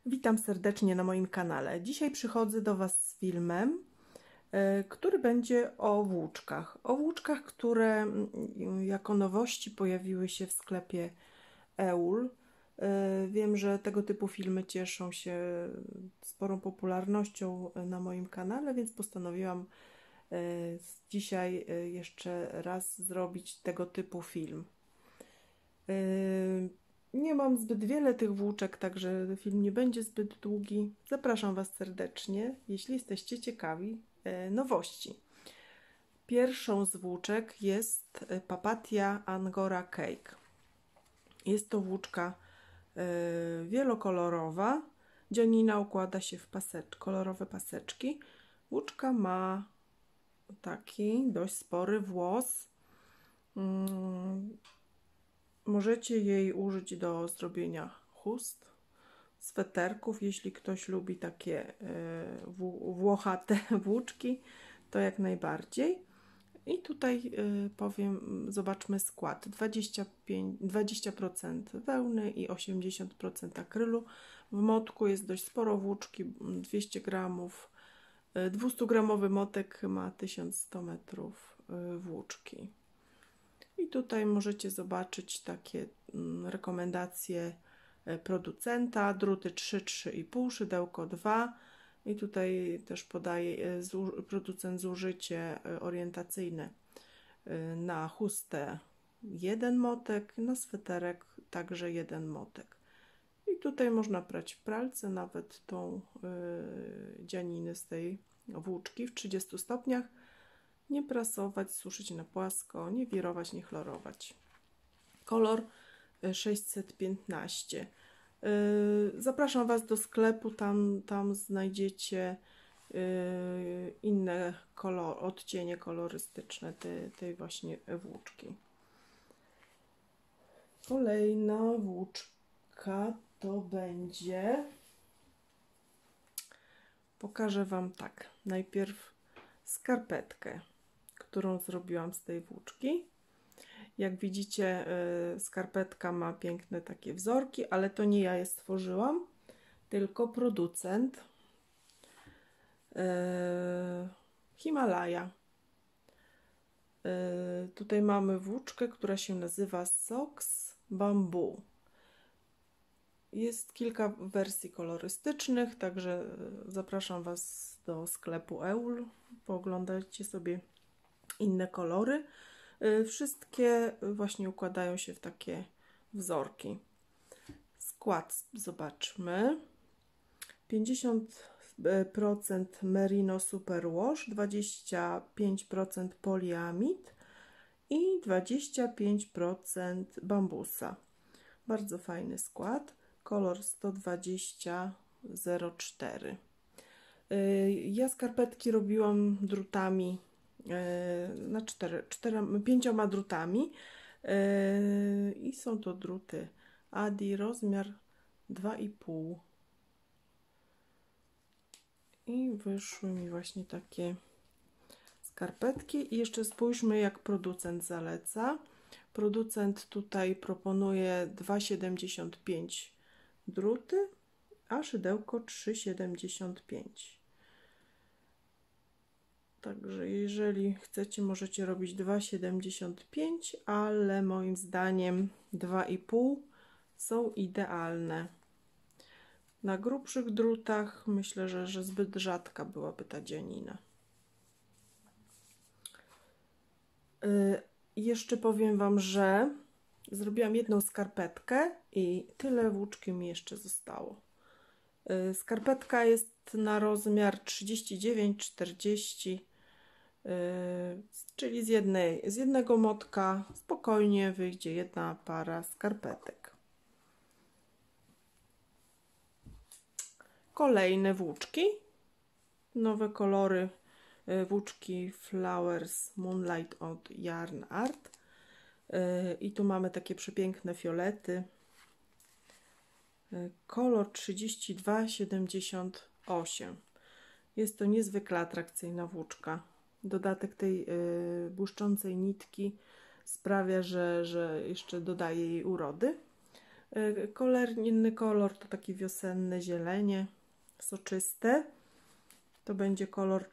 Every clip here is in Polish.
Witam serdecznie na moim kanale. Dzisiaj przychodzę do Was z filmem, który będzie o włóczkach. O włóczkach, które jako nowości pojawiły się w sklepie EUL. Wiem, że tego typu filmy cieszą się sporą popularnością na moim kanale, więc postanowiłam dzisiaj jeszcze raz zrobić tego typu film. Nie mam zbyt wiele tych włóczek, także film nie będzie zbyt długi. Zapraszam Was serdecznie, jeśli jesteście ciekawi nowości. Pierwszą z włóczek jest Papatia Angora Cake. Jest to włóczka wielokolorowa. Dzianina układa się w kolorowe paseczki. Włóczka ma taki dość spory włos. Możecie jej użyć do zrobienia chust, sweterków, jeśli ktoś lubi takie włochate włóczki, to jak najbardziej. I tutaj zobaczmy skład. 20% wełny i 80% akrylu. W motku jest dość sporo włóczki, 200 gramów. 200-gramowy motek ma 1100 metrów włóczki. I tutaj możecie zobaczyć takie rekomendacje producenta, druty 3, 3,5, szydełko 2 i tutaj też podaje producent zużycie orientacyjne na chustę 1 motek, na sweterek także 1 motek. I tutaj można prać w pralce nawet tą dzianinę z tej włóczki w 30 stopniach. Nie prasować, suszyć na płasko, nie wirować, nie chlorować. Kolor 615. Zapraszam Was do sklepu, tam znajdziecie inne odcienie kolorystyczne tej właśnie włóczki. Kolejna włóczka to będzie... Pokażę Wam tak. Najpierw skarpetkę, którą zrobiłam z tej włóczki. Jak widzicie, skarpetka ma piękne takie wzorki, ale to nie ja je stworzyłam, tylko producent Himalaja. Tutaj mamy włóczkę, która się nazywa Socks Bamboo. Jest kilka wersji kolorystycznych, także zapraszam Was do sklepu EUL. Pooglądajcie sobie inne kolory. Wszystkie właśnie układają się w takie wzorki. Skład zobaczmy. 50% Merino Superwash, 25% poliamid i 25% bambusa. Bardzo fajny skład. Kolor 120-04. Ja skarpetki robiłam drutami, na 5 drutami i są to druty Adi, rozmiar 2,5 i wyszły mi właśnie takie skarpetki. I jeszcze spójrzmy, jak producent zaleca. Producent tutaj proponuje 2,75 druty, a szydełko 3,75. Także jeżeli chcecie, możecie robić 2,75, ale moim zdaniem 2,5 są idealne. Na grubszych drutach myślę, że zbyt rzadka byłaby ta dzianina. Jeszcze powiem Wam, że zrobiłam jedną skarpetkę i tyle włóczki mi jeszcze zostało. Skarpetka jest na rozmiar 39-40, czyli z jednego motka spokojnie wyjdzie jedna para skarpetek. Kolejne włóczki, nowe kolory włóczki Flowers Moonlight od Yarn Art. I tu mamy takie przepiękne fiolety. Kolor 32,78. Jest to niezwykle atrakcyjna włóczka. Dodatek tej błyszczącej nitki sprawia, że jeszcze dodaje jej urody. Inny kolor to taki wiosenny zielenie, soczyste. To będzie kolor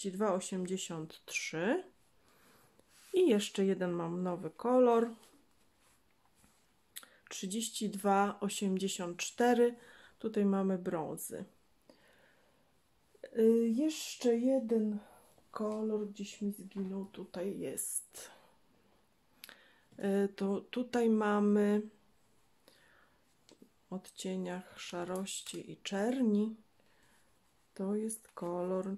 3283. I jeszcze jeden mam nowy kolor 3284. Tutaj mamy brązy. Jeszcze jeden kolor gdzieś mi zginął. Tutaj jest. To tutaj mamy w odcieniach szarości i czerni. To jest kolor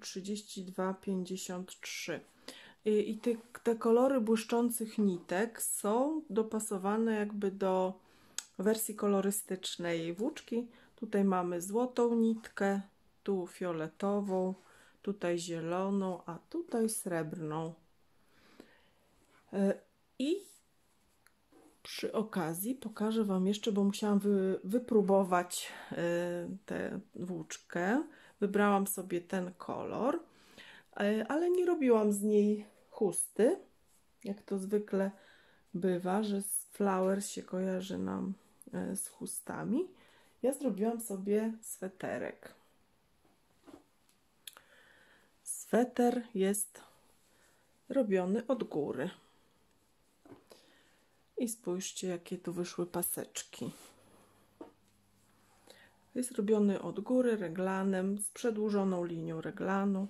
3253. I te kolory błyszczących nitek są dopasowane jakby do wersji kolorystycznej włóczki. Tutaj mamy złotą nitkę, tu fioletową, tutaj zieloną, a tutaj srebrną. I przy okazji pokażę Wam jeszcze, bo musiałam wypróbować tę włóczkę. Wybrałam sobie ten kolor, ale nie robiłam z niej chusty, jak to zwykle bywa, że flowers się kojarzy nam z chustami. Ja zrobiłam sobie sweterek. Sweter jest robiony od góry. I spójrzcie, jakie tu wyszły paseczki. Jest robiony od góry reglanem, z przedłużoną linią reglanu.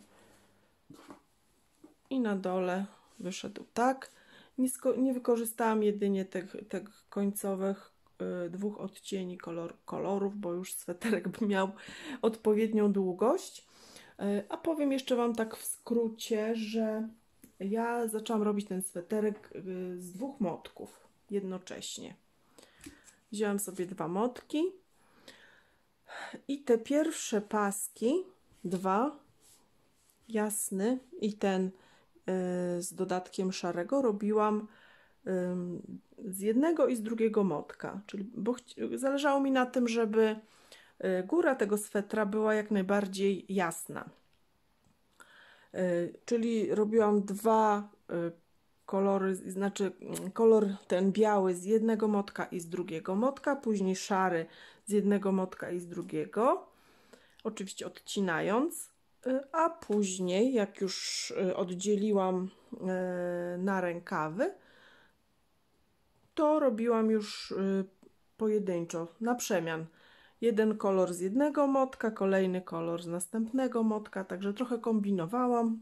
I na dole wyszedł tak. Nie wykorzystałam jedynie tych końcowych dwóch odcieni kolorów, bo już sweterek by miał odpowiednią długość. A powiem jeszcze Wam tak w skrócie, że ja zaczęłam robić ten sweterek z dwóch motków jednocześnie. Wzięłam sobie dwa motki i te pierwsze paski, dwa, jasny i ten z dodatkiem szarego, robiłam z jednego i z drugiego motka, bo zależało mi na tym, żeby góra tego swetra była jak najbardziej jasna. Czyli robiłam dwa kolory, znaczy kolor ten biały z jednego motka i z drugiego motka, później szary z jednego motka i z drugiego, oczywiście odcinając, a później jak już oddzieliłam na rękawy, to robiłam już pojedynczo, na przemian. Jeden kolor z jednego motka, kolejny kolor z następnego motka, także trochę kombinowałam.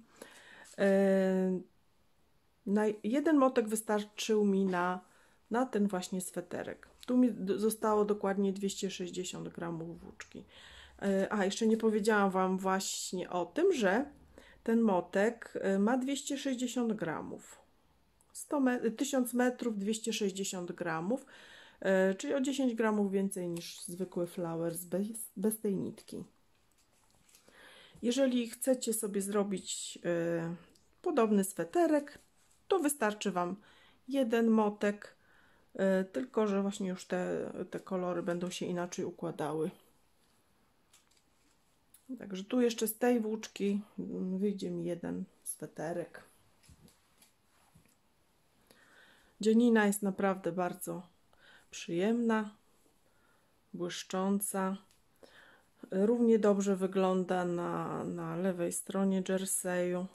Jeden motek wystarczył mi na ten właśnie sweterek. Tu mi zostało dokładnie 260 gramów włóczki. A, jeszcze nie powiedziałam Wam właśnie o tym, że ten motek ma 260 gramów. 1000 metrów, 260 gramów, czyli o 10 gramów więcej niż zwykły flowers bez tej nitki. Jeżeli chcecie sobie zrobić podobny sweterek, to wystarczy Wam jeden motek, tylko że właśnie już te kolory będą się inaczej układały. Także tu jeszcze z tej włóczki wyjdzie mi jeden sweterek. Dzianina jest naprawdę bardzo przyjemna, błyszcząca. Równie dobrze wygląda na lewej stronie jerseyu.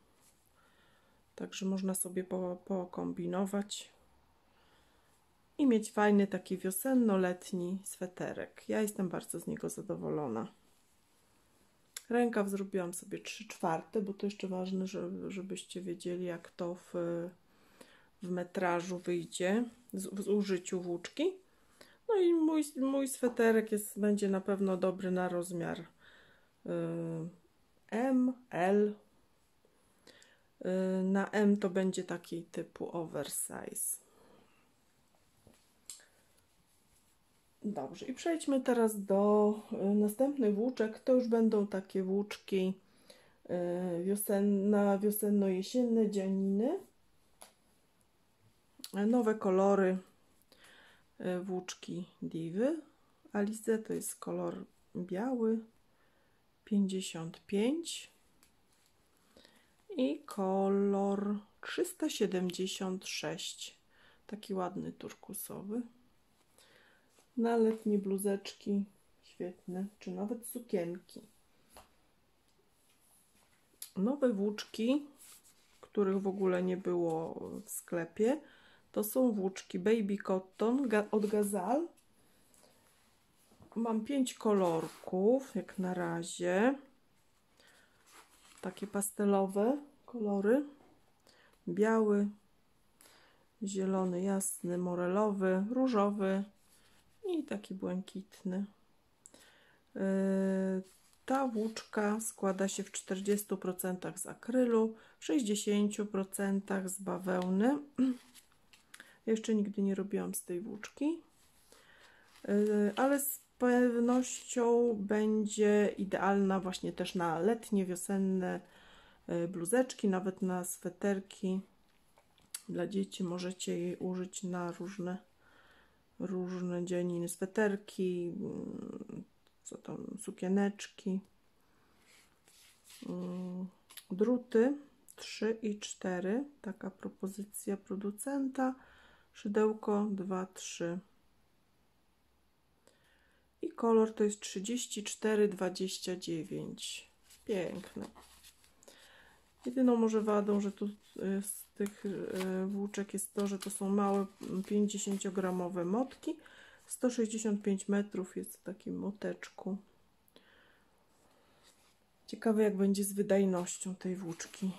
Także można sobie pokombinować i mieć fajny taki wiosenno-letni sweterek. Ja jestem bardzo z niego zadowolona. Rękaw zrobiłam sobie 3/4, bo to jeszcze ważne, żebyście wiedzieli, jak to w metrażu wyjdzie w użyciu włóczki. No i mój sweterek będzie na pewno dobry na rozmiar M, L. Na M to będzie taki typu oversize. Dobrze, i przejdźmy teraz do następnych włóczek. To już będą takie włóczki wiosenno-jesienne dzianiny. Nowe kolory włóczki Divy Alize, to jest kolor biały 55 i kolor 376, taki ładny turkusowy. Na letnie bluzeczki świetne, czy nawet sukienki. Nowe włóczki, których w ogóle nie było w sklepie, to są włóczki Baby Cotton od Gazal. Mam 5 kolorków, jak na razie. Takie pastelowe kolory. Biały, zielony, jasny, morelowy, różowy i taki błękitny. Ta włóczka składa się w 40% z akrylu, w 60% z bawełny. Jeszcze nigdy nie robiłam z tej włóczki, ale z pewnością będzie idealna właśnie też na letnie, wiosenne bluzeczki, nawet na sweterki dla dzieci. Możecie jej użyć na różne dzianiny, sweterki, co tam, sukieneczki. Druty 3 i 4, taka propozycja producenta, szydełko 2, 3 i kolor to jest 34,29. Piękne. Jedyną może wadą, że tu z tych włóczek jest to, że to są małe 50-gramowe motki. 165 metrów jest w takim moteczku. Ciekawe, jak będzie z wydajnością tej włóczki.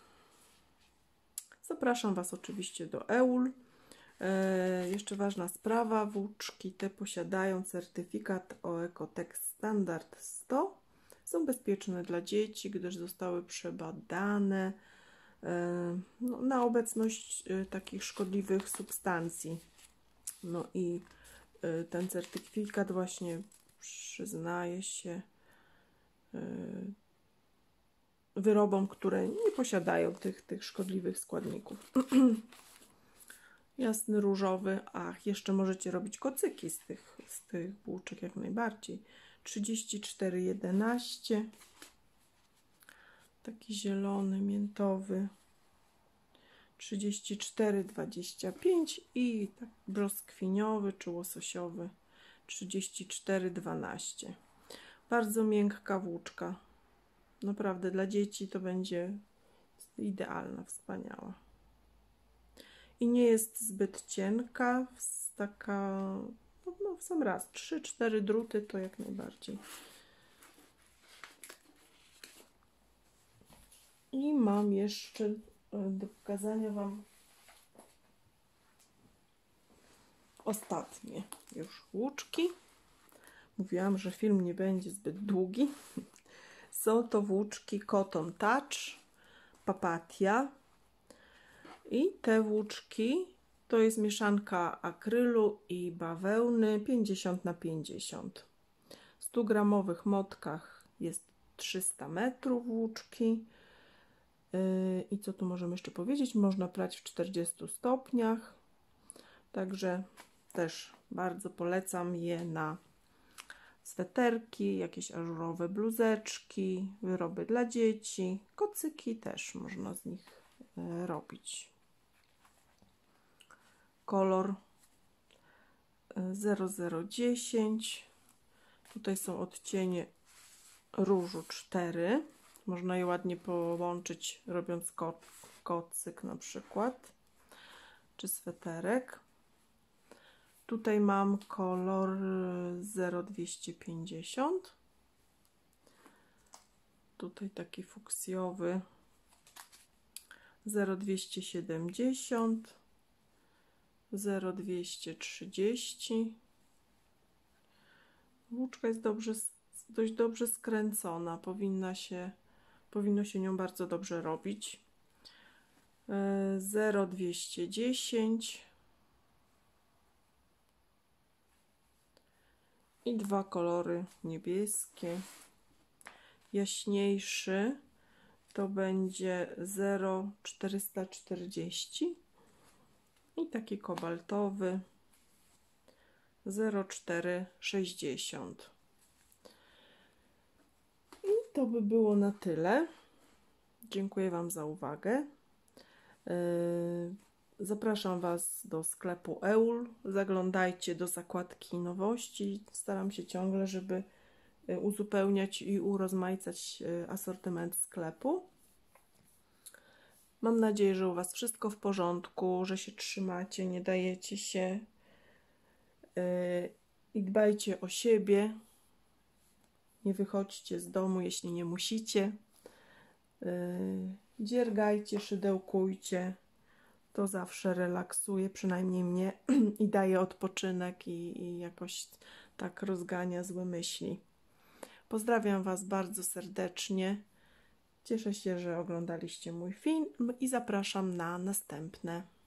Zapraszam Was oczywiście do EUL. Jeszcze ważna sprawa, włóczki te posiadają certyfikat o Oeko-Tex Standard 100. Są bezpieczne dla dzieci, gdyż zostały przebadane na obecność takich szkodliwych substancji. No i ten certyfikat właśnie przyznaje się wyrobom, które nie posiadają tych szkodliwych składników. Jasny, różowy. Ach, jeszcze możecie robić kocyki z tych włóczek jak najbardziej. 34,11. Taki zielony, miętowy. 34,25 i tak brzoskwiniowy czy łososiowy 34,12. Bardzo miękka włóczka. Naprawdę dla dzieci to będzie idealna, wspaniała. I nie jest zbyt cienka, taka no w sam raz 3-4 druty to jak najbardziej. I mam jeszcze do pokazania Wam ostatnie już włóczki. Mówiłam, że film nie będzie zbyt długi. Są to włóczki Cotton Touch, Papatia. I te włóczki to jest mieszanka akrylu i bawełny 50×50. W 100-gramowych motkach jest 300 metrów włóczki. I co tu możemy jeszcze powiedzieć? Można prać w 40 stopniach. Także też bardzo polecam je na sweterki, jakieś ażurowe bluzeczki, wyroby dla dzieci, kocyki też można z nich robić. Kolor 0010. Tutaj są odcienie różu 4. Można je ładnie połączyć, robiąc kocyk na przykład, czy sweterek. Tutaj mam kolor 0250. Tutaj taki fuksjowy 0270. 0230. Włóczka jest dość dobrze skręcona. Powinno się nią bardzo dobrze robić. 0210 i dwa kolory niebieskie. Jaśniejszy to będzie 0440 i taki kobaltowy 0460. I to by było na tyle. Dziękuję Wam za uwagę. Zapraszam Was do sklepu EUL. Zaglądajcie do zakładki nowości. Staram się ciągle, żeby uzupełniać i urozmaicać asortyment sklepu. Mam nadzieję, że u Was wszystko w porządku, że się trzymacie, nie dajecie się i dbajcie o siebie. Nie wychodźcie z domu, jeśli nie musicie. Dziergajcie, szydełkujcie. To zawsze relaksuje, przynajmniej mnie, i daje odpoczynek i jakoś tak rozgania złe myśli. Pozdrawiam Was bardzo serdecznie. Cieszę się, że oglądaliście mój film i zapraszam na następne.